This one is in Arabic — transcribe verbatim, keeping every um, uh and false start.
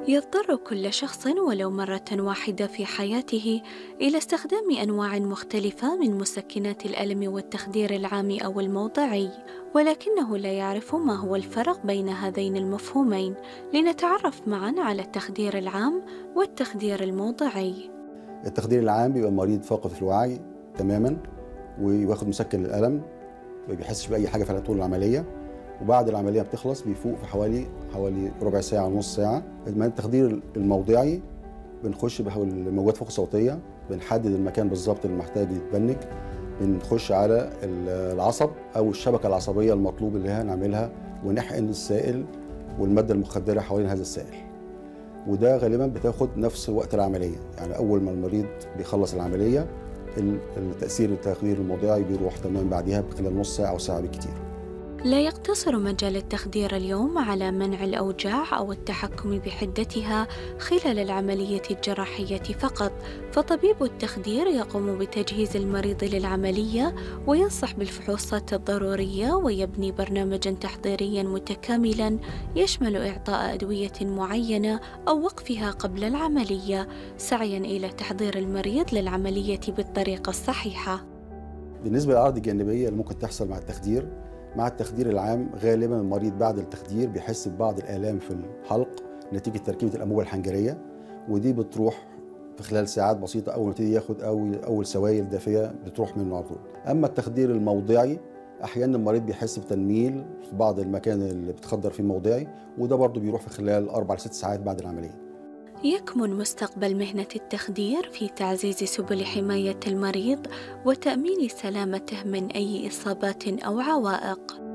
يضطر كل شخص ولو مرة واحدة في حياته إلى استخدام أنواع مختلفة من مسكنات الألم والتخدير العام أو الموضعي، ولكنه لا يعرف ما هو الفرق بين هذين المفهومين. لنتعرف معا على التخدير العام والتخدير الموضعي. التخدير العام بيبقى المريض فاقد في الوعي تماما وياخد مسكن للألم، ما بيحسش بأي حاجة في طول العملية، وبعد العملية بتخلص بيفوق في حوالي حوالي ربع ساعة نص ساعة. أما التخدير الموضعي بنخش بالموجات فوق صوتية، بنحدد المكان بالظبط اللي محتاج يتبنج، بنخش على العصب أو الشبكة العصبية المطلوب اللي هنعملها، ونحقن السائل والمادة المخدرة حوالين هذا السائل. وده غالبا بتاخد نفس وقت العملية، يعني أول ما المريض بيخلص العملية التأثير التخدير الموضعي بيروح تمام بعدها بخلال نص ساعة أو ساعة بالكتير. لا يقتصر مجال التخدير اليوم على منع الأوجاع أو التحكم بحدتها خلال العملية الجراحية فقط، فطبيب التخدير يقوم بتجهيز المريض للعملية وينصح بالفحوصات الضرورية ويبني برنامجا تحضيريا متكاملا يشمل إعطاء أدوية معينة أو وقفها قبل العملية، سعيا إلى تحضير المريض للعملية بالطريقة الصحيحة. بالنسبة للأعراض الجانبية اللي ممكن تحصل مع التخدير، مع التخدير العام غالبا المريض بعد التخدير بيحس ببعض الآلام في الحلق نتيجة تركيبة الأنبوبة الحنجرية، ودي بتروح في خلال ساعات بسيطة. أول ما يبتدي ياخد أول أول سوائل دافية بتروح منه على طول. أما التخدير الموضعي أحيانا المريض بيحس بتنميل في بعض المكان اللي بتخدر فيه موضعي، وده برضه بيروح في خلال أربع لست ساعات بعد العملية. يكمن مستقبل مهنة التخدير في تعزيز سبل حماية المريض وتأمين سلامته من أي إصابات أو عوائق.